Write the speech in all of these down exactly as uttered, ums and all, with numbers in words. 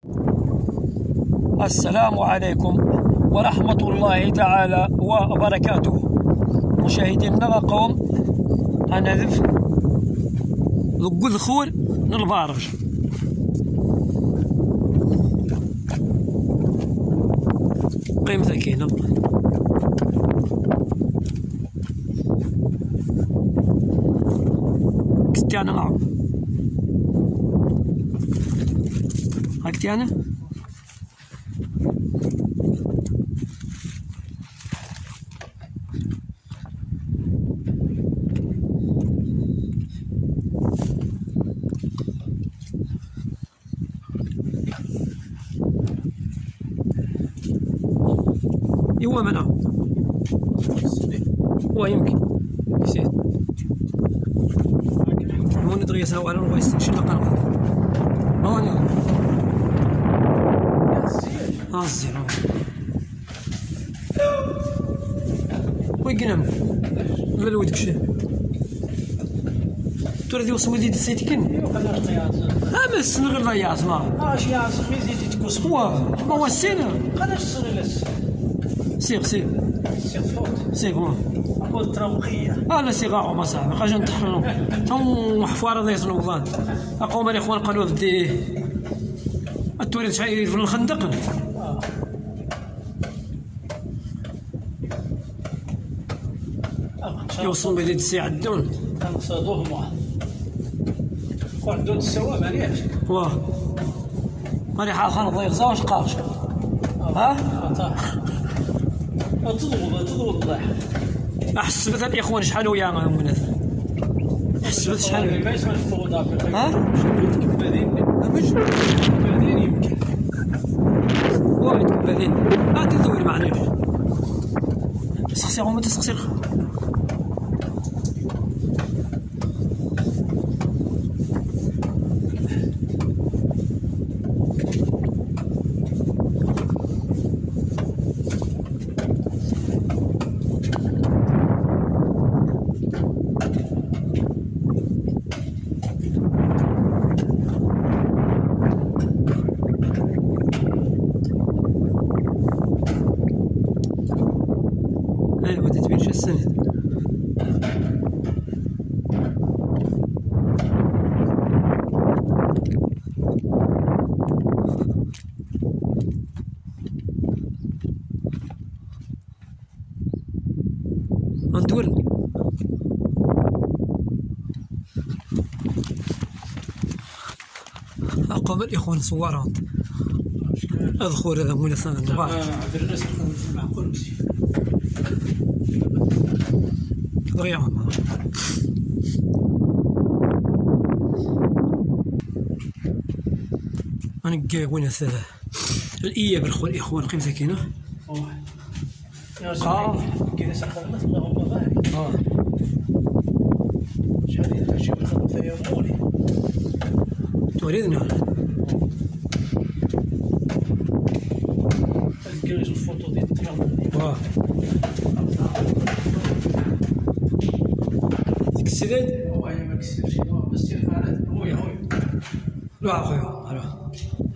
السلام عليكم ورحمة الله تعالى وبركاته. مشاهدينا قوم هنذف ذو الخور من البارج. قيمة كينا كتانا معه هكتانا هو منع هو يمكن يسير هون ندغي يساوي على الرويس شنو قنقه هون ها الزين ويقنم لا الود كشي تردي وصمي دي سيتكن ها بس نغير ضياس ما اش يا سمي زيدي تكوس هو ما هو السنه قداش تصري لس سيغ سيغ سيغ فوت سيغ هو اقول تراوخيه اه لا سيغا ما صاحبي خاجه نطحنو هم حفاره ضيس نوضان اقوم الاخوان قالوا بدي التوريد شحال في الخندق يوصل بلي الساعه الدون تنصدوهم خوان دون السوا مانيش واه ماني حال خان ضيق زاوش قاش ها تضرب تضرب الضح احسبت الاخوان شحال ويا مناث حسبت شحال ما يسمى الفوضى ها كبادين مش كبادين يمكن وايد كبادين غادي تدور معنا تسخسيهم ما تسخسير ايوا بديت بين السند ندور اقوم الاخوان صورات اذخر هذا مول ثاني عبد الناس معقول مزيان ضيعهم انا وين هذا الايه بالخو الاخوان قيمتها كاينه اه كاين سقطنا اللهم بارك اه شحال تجيب الخطه يا مولي توريدنا كاين الفوتو ديال الطياره واه ديك السداد هو هي ما كسرش بس تلفانات هو هو لا اخويا الو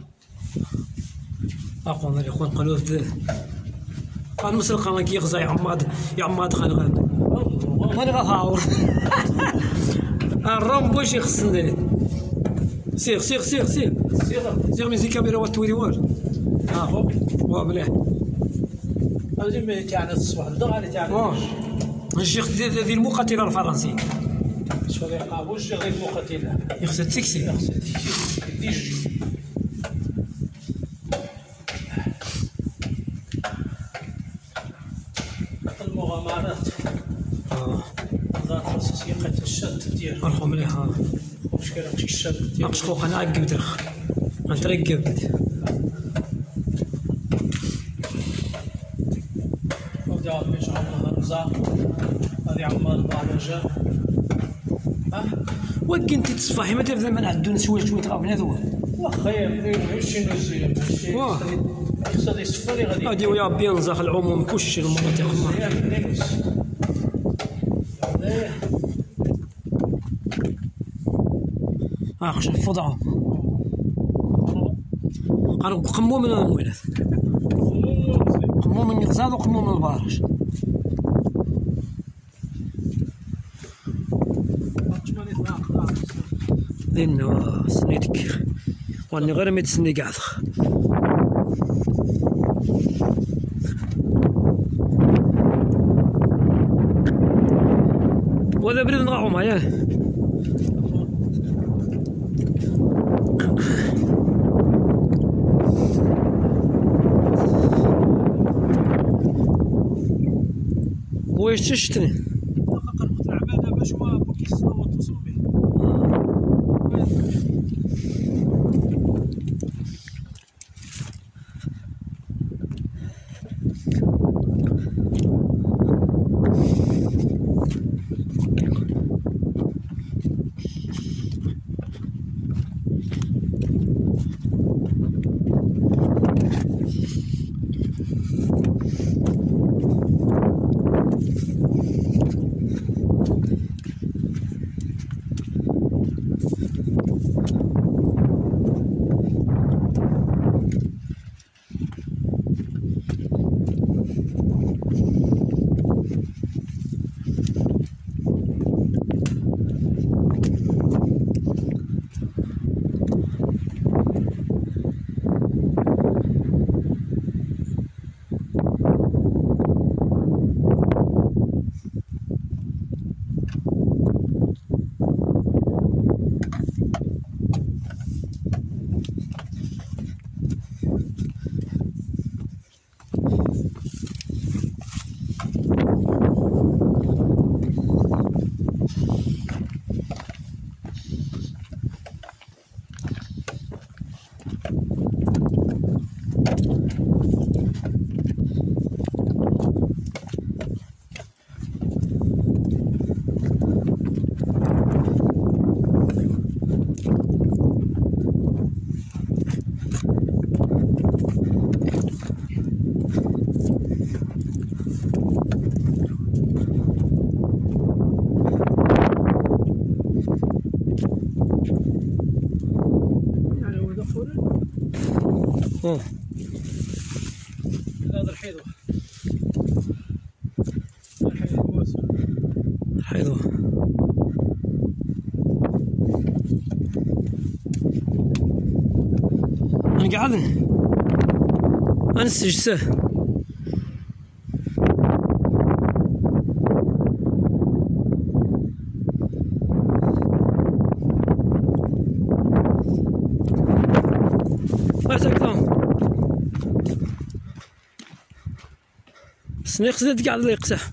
اقوم الاخوان قالوا قال مسرقه ما كيغزا يا عماد يا عماد خان غان ماني غاهاور الرامبو شي خصنا سير سير سير سير سير سير ميزي كاميرا وتوري وال اه واه مليح هذه تاعنا الصباح الضغط تاعنا واه الشيخ ديال المقاتله الفرنسي شو اللي قابوش غير مقاتله يخصها تسكسي يخصها ديجي المغامرات اه ضغط خصوصيه قتل الشات ديالو الخو مليح اه مشكل هادشي الشات ديالو ناقص خوك انا عقب درخ غنترقب ودي عاد باش عمر الرزاق هادي عمر البرمجه ها وكنتي تصفحي ما تبدا من عندنا شويه شويه غابنا ذو واخا يا شنو زين ماشي يقصد يصفر غادي هادي ويا بينزخ العموم كلشي المناطق اخش الفضعه قالوا قمو من المولات قمو من القزاز وقمو من البارج. لأن سنيتك واني غير ما تسني قاعد وهذا بريد نغاو معايا واش تشتني قلقت العباده باش ما بوكيس توصل به. اه هذا الحيضه الحيضه الحيضه انا قاعد انا السجسه سنيق زاد قاعد لا يقسح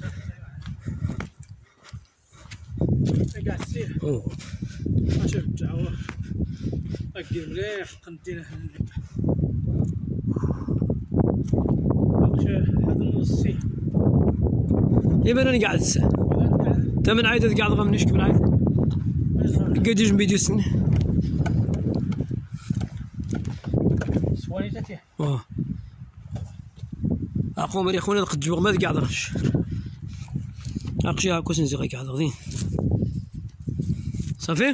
قاعد تسير اوه شوف تعاور اكيد مليح قندينا هذا النصي يبان انا قاعد تسه ثمن عايد قاعد غمنيش كم عايد قد يجم بيديو سنه سواليتك اه اقوم مري خونا قد جوغ ما قاعد رش اقشي هاكو سنزي قاعد غادين صافي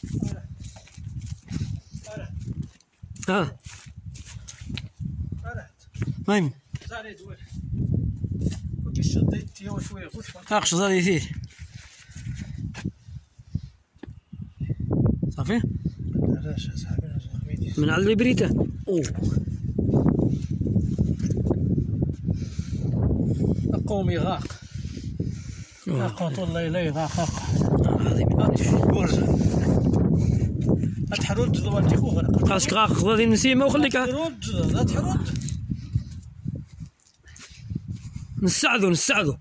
ها مايم زاري دوير كنتي شديت يا شويه غوش اقش زادي يثير صافي علاش اصاحبي من على البريته اوه قومي غاق غاق والله لا يغاق هذه من تحرج ضوانتي خو غرق خاصك غاق غادي نسيمه وخليك تحرج لا تحرج نساعدو نساعدو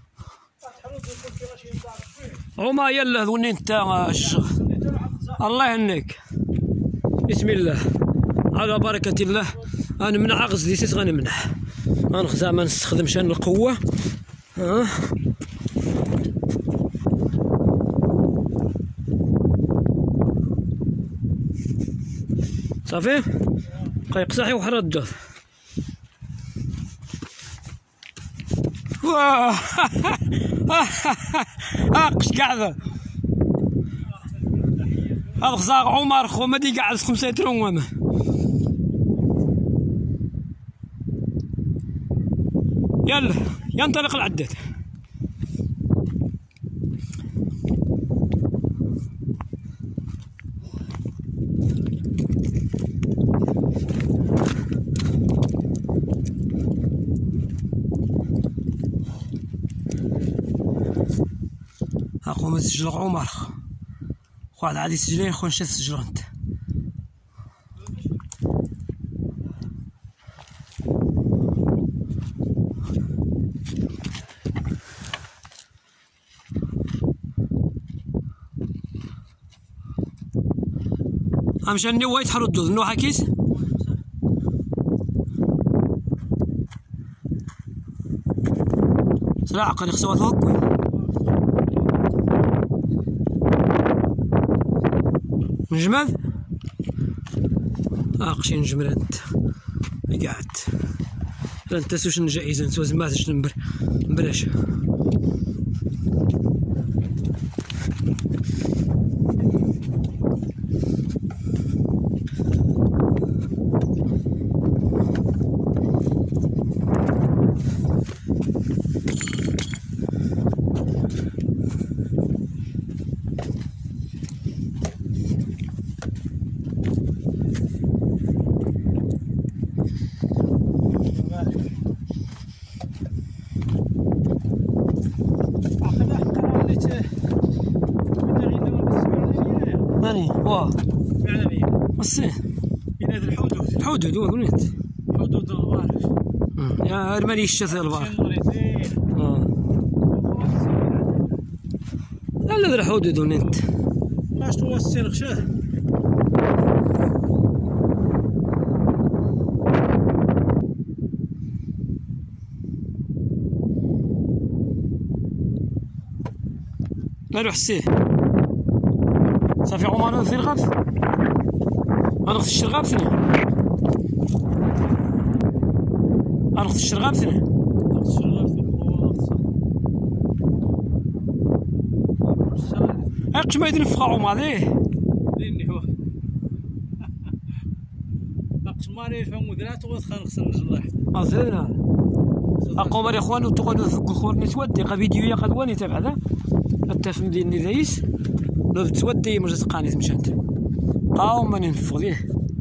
هما يلا ذوني انت الله يهنيك بسم الله على بركة الله. انا منع غزلي سيس غنمنح غنخزع ما نستخدمش انا القوة ها صافي قيق صحي وحرد واه اقش قاعدة الغزاق عمر خو مدي قاعد خمسة ترون وما يلا ينطلق العداد. اخو تسجل عمر واحد عاد يسجل خو نشا تسجل انت. امشاني وايت حردود نو حكيس سرعة قد يخسوات هوك نجمد اقشي نجمد انت قاعد لا انت سوش نجايز انت وزماتش نمبر بلاش. ماني واه معنوية وسيه بين هذه الحدود الحدود وليت حدود البارج يا ارمالي الشث البار اه لا لا الحدود وليت لاش توسي الغشاه لا روح سيه صافي عمر في الغابس انا خص الشرغاب ثاني انا خص الشرغاب ثاني اقش ما يدير في عمر ليه لاني هو اقش ماري فهم ودرات وخنقص النجلاح اصلنا اقوم يا اخوان وتقول خورني تودي قا فيديو يا قدواني تبع ذا انت في مدينة ذايس لو تودي مرجع تقاني تمشانت قاوم ماني نفخ فيه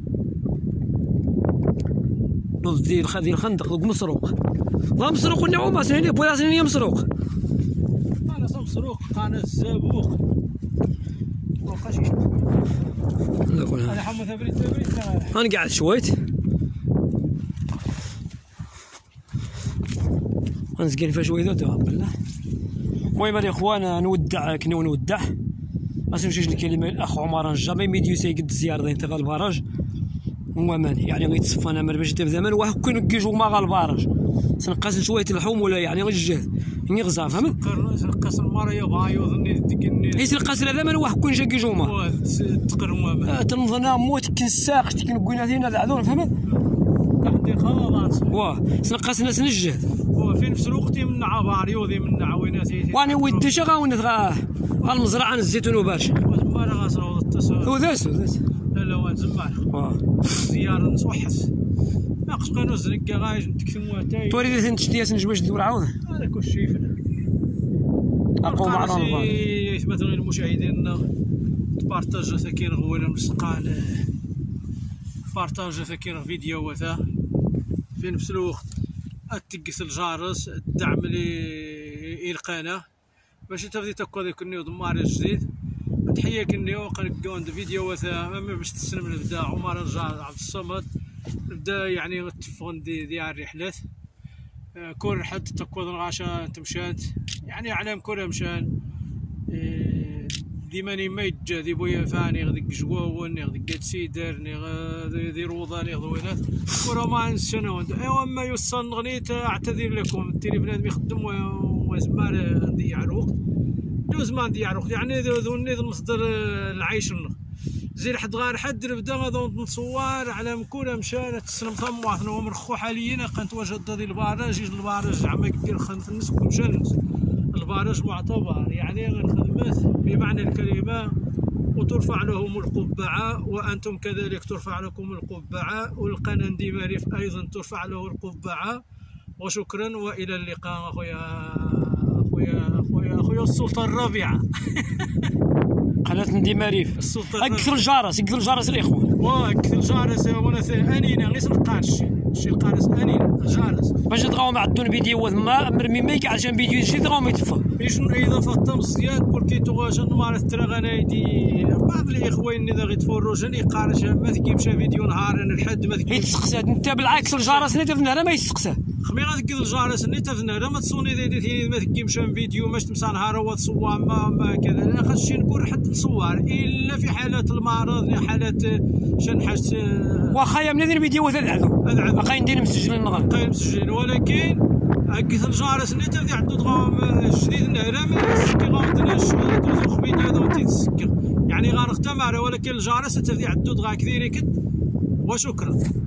لو دير خذي الخندق دوك مسروق لا مسروق النعومة سنين بويا سنين مسروق انا صم مسروق قانا الزابوق وقاش انا حمد ثبريت ثبريت انا قاعد شويت غنسقين فيها شويه ذات بالله. المهم يا اخوان نودع كنا نودع ما نمشيش الكلمه الاخ عمر جامي ميديو سيقد الزياره ديال تغال البراج ومان يعني غيتصفى انا باش تبدا من واه كون كيجو ما غا البراج سنقاس شويه اللحوم ولا يعني غير الجهد يعني غزا فهمت نقص الماريا بايو ظني ديكني ايش القاس هذا من واه كون جا كيجو ما تقروا تنظنا موت كنساق كنقولنا هنا العذور فهمت عندي خلاص واه سنقاس ناس نجهد وفي نفس الوقت من عباريو ذي من عويناتي وانا ودي شغا ونتغا المزرعه الزيتون وبارش وزمار غاسرو التصوير وذاس وذاس لا لا وان زمار واه زياره نصوحس ناقص قانون زنكا غايج نتكتموا تاي توريد تنتشتياس نجبش دور عاود هذا كل شيء فينا اقوم على رمضان مثلا المشاهدين تبارطاج ثكين غوينا مسقال بارطاج ثكين فيديو وثا في نفس الوقت اتقس الجارس الدعم لي القناه باش تبدي تكو ذيك النيو ضمار جديد تحيه كنيو قنقون فيديو وثا ما باش تسلم نبدا عمر الجار عبد الصمد نبدا يعني تفون دي ديال الرحلات كون حد تكو الغاشا تمشات يعني علام كره مشان ديماني ما يتجا ذي بويا فاني غديك جواون غديك سيدر ني ذي روضاني غدوينات ورا ما نسنو ايوا ما يوصل غنيت اعتذر لكم التيلي بنادم يخدم وزمان نضيع الوقت دوز ما نضيع الوقت يعني ذو مصدر العيش زي لحد غير حد نبدا غادي نصور على مكونه مشان تسلم طماطنا ومرخو حاليا كانت وجد ذي البراج البراج عما كدير خدمه الناس مشان البراج معتبر يعني الخدمات بمعنى الكلمة وترفع لهم القبعة وأنتم كذلك ترفع لكم القبعة والقناة ديماريف أيضا ترفع له القبعة وشكرا والى اللقاء اخويا اخويا اخويا اخويا السلطه الرابعه. قناة ندي مريف السلطه اكثر الجرس اكثر الجرس الاخوان واكثر الجرس وانا انينا غير نلقاش شي القارس انينا الجرس باش تغاو معدون فيديوهات ما مرمي ميك عشان فيديو شي تغاو يتفا باش اذا فطم مزيان بوركي تواش نمارس ترى غنايدي بعض الاخوان اذا غيتفرجوا جاني قارش ما تجيبش فيديو نهار انا الحد ما تجيب يتسقسى انت بالعكس الجرس اللي تفنى ما يتسقسى خمي غتقد الجرس اللي تفنى ما تصوني ذي ما تجيبش فيديو ماش تمسى نهار هو تصور ما, ما كذا انا خاصني نكون حد نصور الا في حالات المعرض حالات شنحاج واخا من هذه الفيديوهات العذو باقي ندير مسجلين نغلط باقي مسجلين ولكن اكثر الجرس اللي تبدا عندو دغا جديد نهار ما يسكي غادنا الشغل دوزو فيديو هذا وانت تسكر يعني غنختمر ولكن الجرس تبدا عندو دغا كثير كد وشكرا.